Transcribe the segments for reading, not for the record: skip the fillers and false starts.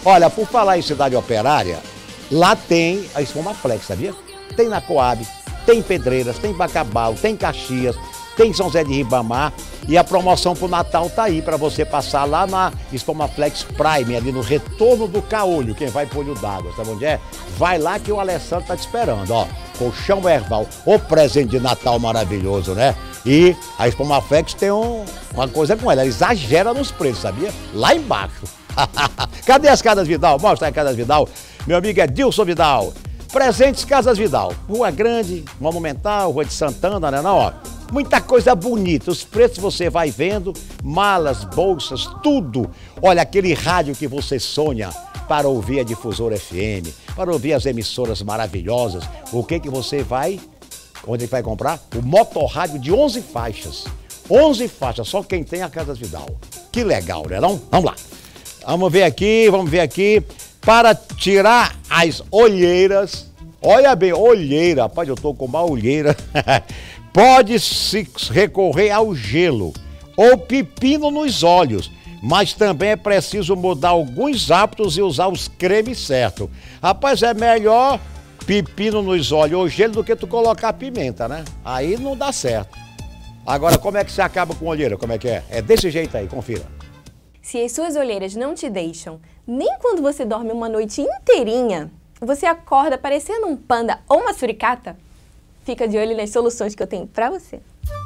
Olha, por falar em cidade operária, lá tem a Espumaflex, sabia? Tem na Coab, tem Pedreiras, tem Bacabal, tem Caxias, tem São José de Ribamar. E a promoção pro Natal tá aí para você passar lá na Espumaflex Prime, ali no retorno do Caolho, quem vai pro Olho d'Água, sabe onde é? Vai lá que o Alessandro tá te esperando, ó. Colchão Erval, o presente de Natal maravilhoso, né? E a Espumaflex tem uma coisa com ela exagera nos preços, sabia? Lá embaixo. Cadê as Casas Vidal? Mostra aí, Casas Vidal. Meu amigo é Dilson Vidal. Presentes Casas Vidal. Rua Grande, Monumental, Rua de Santana, né? Não, ó. Muita coisa bonita. Os preços você vai vendo. Malas, bolsas, tudo. Olha, aquele rádio que você sonha para ouvir a Difusora FM, para ouvir as emissoras maravilhosas. O que você vai... Onde vai comprar? O motorrádio de 11 faixas. 11 faixas, só quem tem a Casas Vidal. Que legal, né não? Vamos lá. Vamos ver aqui. Para tirar as olheiras. Olha bem, olheira. Rapaz, eu tô com uma olheira. Pode-se recorrer ao gelo ou pepino nos olhos. Mas também é preciso mudar alguns hábitos e usar os cremes certos. Rapaz, é melhor pepino nos olhos ou gelo do que tu colocar pimenta, né? Aí não dá certo. Agora, como é que você acaba com olheira? Como é que é? É desse jeito aí, confira. Se as suas olheiras não te deixam, nem quando você dorme uma noite inteirinha, você acorda parecendo um panda ou uma suricata, fica de olho nas soluções que eu tenho pra você.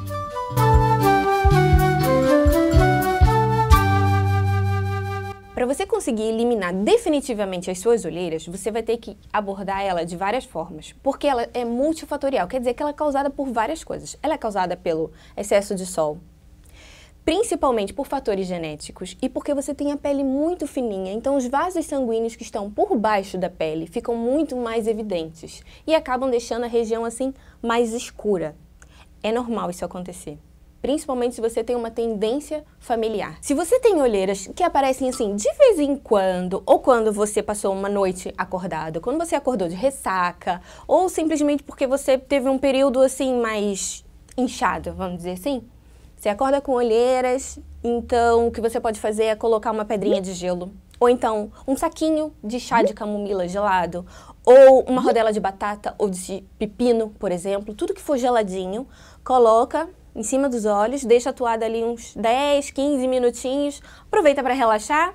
Para você conseguir eliminar definitivamente as suas olheiras, você vai ter que abordar ela de várias formas, porque ela é multifatorial, quer dizer que ela é causada por várias coisas. Ela é causada pelo excesso de sol, principalmente por fatores genéticos e porque você tem a pele muito fininha, então os vasos sanguíneos que estão por baixo da pele ficam muito mais evidentes e acabam deixando a região assim mais escura. É normal isso acontecer. Principalmente se você tem uma tendência familiar. Se você tem olheiras que aparecem assim de vez em quando, ou quando você passou uma noite acordada, quando você acordou de ressaca, ou simplesmente porque você teve um período assim mais inchado, vamos dizer assim, você acorda com olheiras, então o que você pode fazer é colocar uma pedrinha de gelo, ou então um saquinho de chá de camomila gelado, ou uma rodela de batata ou de pepino, por exemplo, tudo que for geladinho, coloca em cima dos olhos, deixa atuada ali uns 10, 15 minutinhos, aproveita para relaxar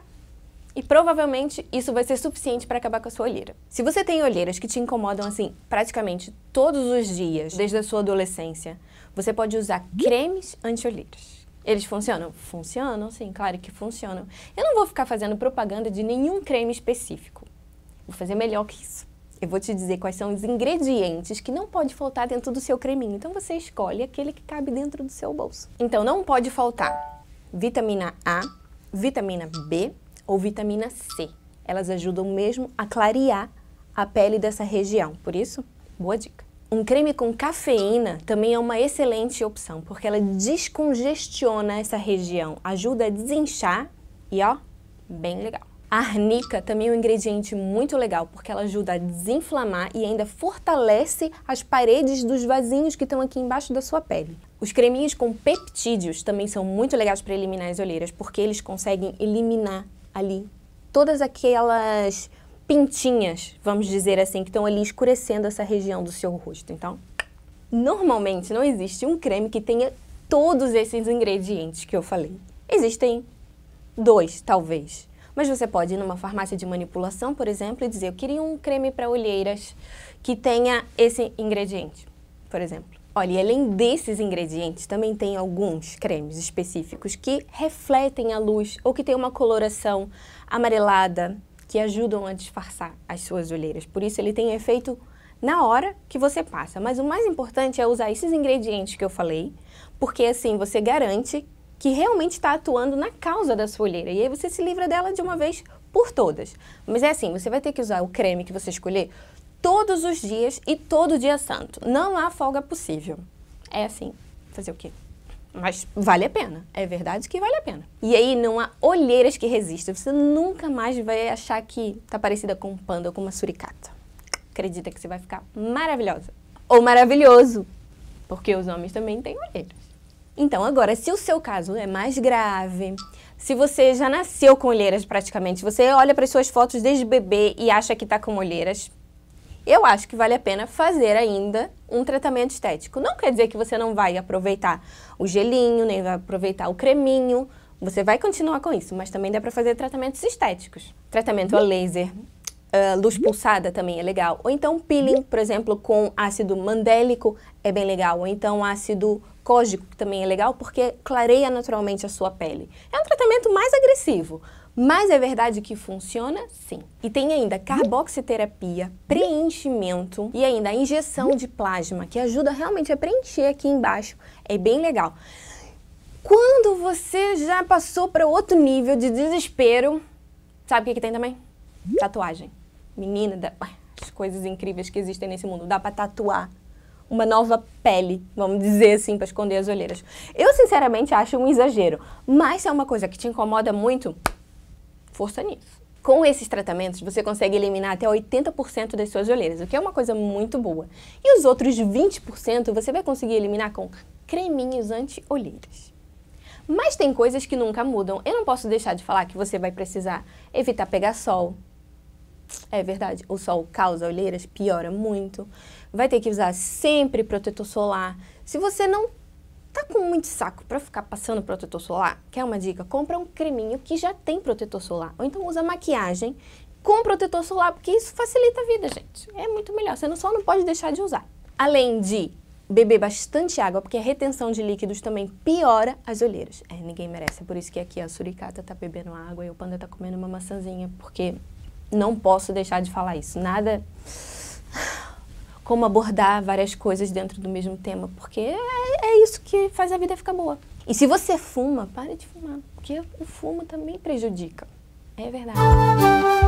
e provavelmente isso vai ser suficiente para acabar com a sua olheira. Se você tem olheiras que te incomodam assim praticamente todos os dias, desde a sua adolescência, você pode usar cremes anti-olheiras. Eles funcionam? Funcionam, sim, claro que funcionam. Eu não vou ficar fazendo propaganda de nenhum creme específico. Vou fazer melhor que isso. Eu vou te dizer quais são os ingredientes que não pode faltar dentro do seu creminho. Então você escolhe aquele que cabe dentro do seu bolso. Então não pode faltar vitamina A, vitamina B ou vitamina C. Elas ajudam mesmo a clarear a pele dessa região. Por isso, boa dica. Um creme com cafeína também é uma excelente opção, porque ela descongestiona essa região, ajuda a desinchar e ó, bem legal. A arnica também é um ingrediente muito legal, porque ela ajuda a desinflamar e ainda fortalece as paredes dos vasinhos que estão aqui embaixo da sua pele. Os creminhos com peptídeos também são muito legais para eliminar as olheiras, porque eles conseguem eliminar ali todas aquelas pintinhas, vamos dizer assim, que estão ali escurecendo essa região do seu rosto. Então, normalmente não existe um creme que tenha todos esses ingredientes que eu falei. Existem 2, talvez. Mas você pode ir numa farmácia de manipulação, por exemplo, e dizer, eu queria um creme para olheiras que tenha esse ingrediente, por exemplo. Olha, e além desses ingredientes, também tem alguns cremes específicos que refletem a luz ou que têm uma coloração amarelada, que ajudam a disfarçar as suas olheiras. Por isso, ele tem efeito na hora que você passa. Mas o mais importante é usar esses ingredientes que eu falei, porque assim você garante que realmente está atuando na causa da sua olheira. E aí você se livra dela de uma vez por todas. Mas é assim, você vai ter que usar o creme que você escolher todos os dias e todo dia santo. Não há folga possível. É assim, fazer o quê? Mas vale a pena. É verdade que vale a pena. E aí não há olheiras que resistam. Você nunca mais vai achar que tá parecida com um panda ou com uma suricata. Acredita que você vai ficar maravilhosa. Ou maravilhoso. Porque os homens também têm olheiras. Então, agora, se o seu caso é mais grave, se você já nasceu com olheiras praticamente, você olha para as suas fotos desde bebê e acha que está com olheiras, eu acho que vale a pena fazer ainda um tratamento estético. Não quer dizer que você não vai aproveitar o gelinho, nem vai aproveitar o creminho. Você vai continuar com isso, mas também dá para fazer tratamentos estéticos. Tratamento a laser, luz pulsada também é legal. Ou então peeling, por exemplo, com ácido mandélico é bem legal. Ou então ácido cógico também é legal porque clareia naturalmente a sua pele. É um tratamento mais agressivo, mas é verdade que funciona sim. E tem ainda carboxiterapia, preenchimento e ainda a injeção de plasma, que ajuda realmente a preencher aqui embaixo. É bem legal. Quando você já passou para outro nível de desespero, sabe o que tem também? Tatuagem. Menina, as coisas incríveis que existem nesse mundo. Dá para tatuar uma nova pele, vamos dizer assim, para esconder as olheiras. Eu, sinceramente, acho um exagero. Mas se é uma coisa que te incomoda muito, força nisso. Com esses tratamentos, você consegue eliminar até 80% das suas olheiras, o que é uma coisa muito boa. E os outros 20% você vai conseguir eliminar com creminhos anti-olheiras. Mas tem coisas que nunca mudam. Eu não posso deixar de falar que você vai precisar evitar pegar sol. É verdade, o sol causa olheiras, piora muito. Vai ter que usar sempre protetor solar. Se você não tá com muito saco para ficar passando protetor solar, quer uma dica? Compra um creminho que já tem protetor solar. Ou então usa maquiagem com protetor solar, porque isso facilita a vida, gente. É muito melhor, você só não pode deixar de usar. Além de beber bastante água, porque a retenção de líquidos também piora as olheiras. Ninguém merece, é por isso que aqui a suricata tá bebendo água e o panda tá comendo uma maçãzinha, porque não posso deixar de falar isso. Nada como abordar várias coisas dentro do mesmo tema, porque é isso que faz a vida ficar boa. E se você fuma, pare de fumar, porque o fumo também prejudica. É verdade.